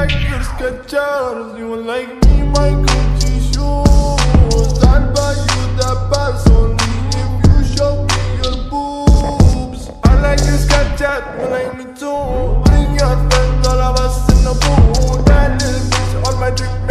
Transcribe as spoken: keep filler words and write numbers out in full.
like your Skechers. You like me, my Gucci shoes. I'll buy you the best only if you show me your boobs. I like your Skechers, you like me too. Bring your friends, all of us in the booth. That little bitch on my drip.